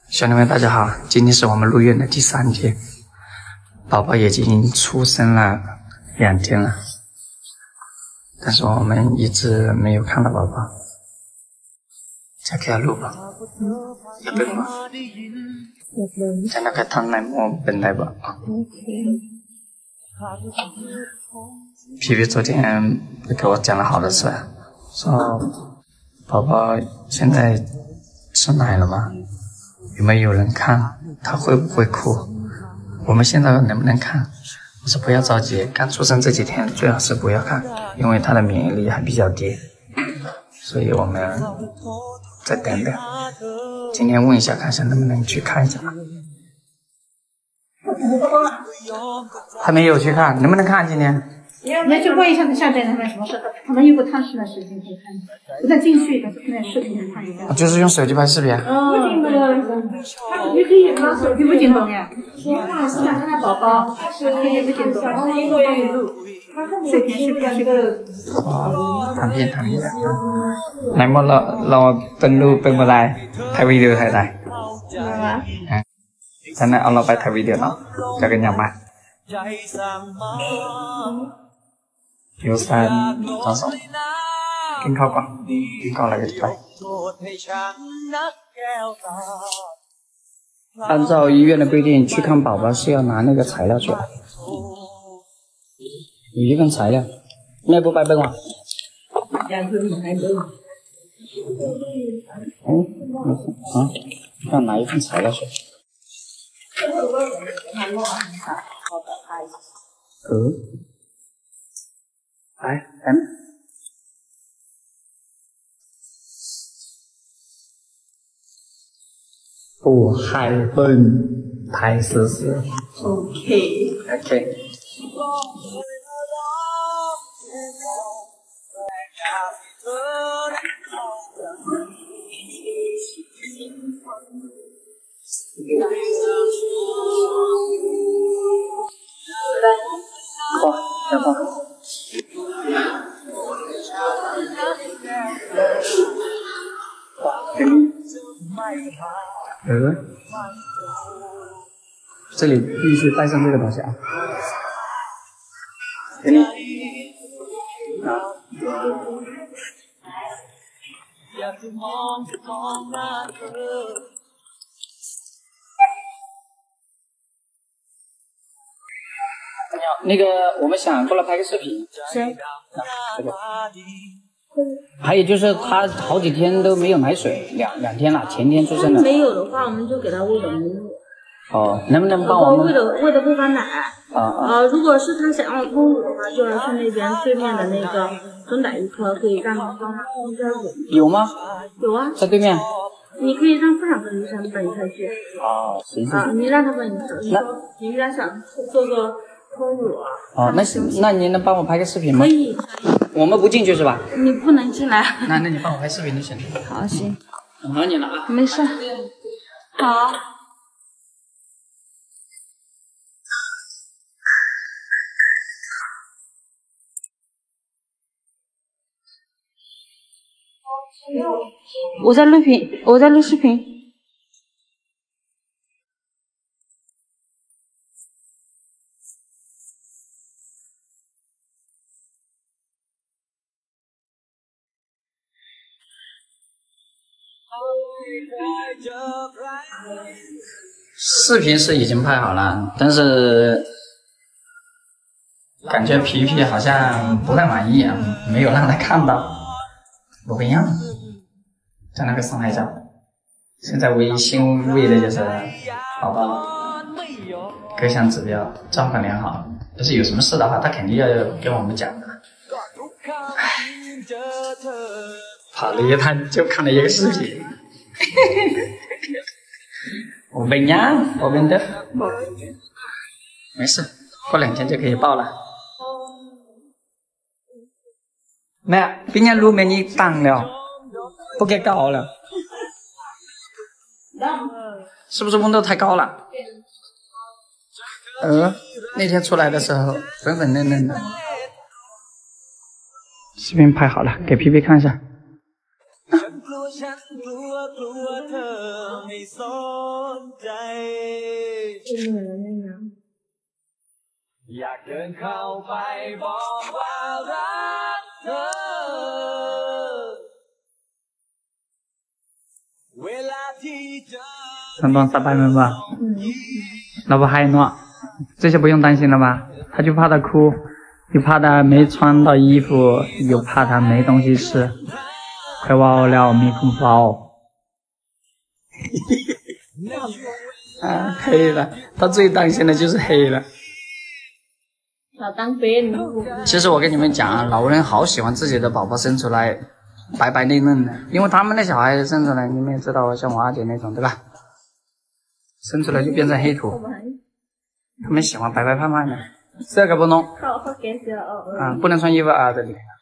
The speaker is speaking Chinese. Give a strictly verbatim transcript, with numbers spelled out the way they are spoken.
兄弟们，大家好！今天是我们入院的第三天，宝宝已经出生了两天了，但是我们一直没有看到宝宝。再给他录吧，有病吗？在那个汤奶摸本来吧。皮皮昨天给我讲了好多次，说宝宝现在吃奶了吗？有没有人看？他会不会哭？我们现在能不能看？我说不要着急，刚出生这几天最好是不要看，因为他的免疫力还比较低，所以我们再等等。今天问一下，看一下能不能去看一下。还没有去看，能不能看今天？ 那就问一下下载他们什么事，他们有个探视的时间可以看，不再进去的看视频看一下。 就是用手机拍视频。 嗯，你可以拿手机不紧张呀，想看看宝宝，可以不紧张，他一个帮你录，视频视频视频。 哦，ทำผิดทำผิดไหนหมดเราเราเป็นรูปเป็นอะไรถ่ายวิดีโอถ่ายได้ฮะฉะนั้นเอาเราไปถ่ายวิดีโอเนาะจะกันยังไง有三张手กินข้าวก่อนกินข้าวอะไรก็จะไป按照医院的规定去看宝宝是要拿那个材料出来有一份材料แม่不ไปเบิ่งวะ嗯啊要拿一份材料出来ừ đấy em Ủa, hai bên Thái sư sư Ok Ok Khoa, cho con嗯，这里必须带上这个东西啊！给你啊！那个，我们想过来拍个视频。 谁？ 啊，这个。还有就是他好几天都没有奶水，两两天了，前天出生的。 没有的话，我们就给他喂的母乳。 哦，能不能帮我们？ 喂的喂的不含奶。 啊啊。 呃，如果是他想要通乳的话，就要去那边对面的那个中奶一科，可以让他帮他通下乳。 有吗？ 有啊， 在对面。 你可以让妇产科医生帮你开去。 哦，行行。 啊，你让他帮你说，你说你家想做个通乳啊？ 哦，那那您能帮我拍个视频吗？ 可以。 我们不进去是吧？ 你不能进来。 那那你帮我拍视频就行了。 好，行。 我忙你了啊。 没事。好。我在录屏，我在录视频。 视频是已经拍好了，但是感觉皮皮好像不太满意啊，没有让他看到。我不一样，在那个上海角，现在唯一欣慰的就是宝宝各项指标状况良好，要是有什么事的话，他肯定要跟我们讲的。唉，跑了一趟就看了一个视频。我bệnh nhá，我bệnh的，没事，过两天就可以抱了。แม่พี่เนี่ยรู้ไหมนี่ตั้งแล้วพวกแก高了是不是温度太高了呃那天出来的时候粉粉嫩嫩的视频拍好了给皮皮看一下อยากเดินเข้าไปบอกว่ารักเธอเวลาที่เจอ陈总上班没吧？老婆还暖，这些不用担心了吧？他就怕他哭，又怕他没穿到衣服，又怕他没东西吃，快忘了蜜蜂包。啊，黑了，他最担心的就是黑了。 老当兵。 其实我跟你们讲啊，老人好喜欢自己的宝宝生出来白白嫩嫩的，因为他们的小孩生出来，你们也知道，像我二姐那种，对吧？生出来就变成黑土，他们喜欢白白胖胖的，这个不弄啊，不能穿衣服啊，这里。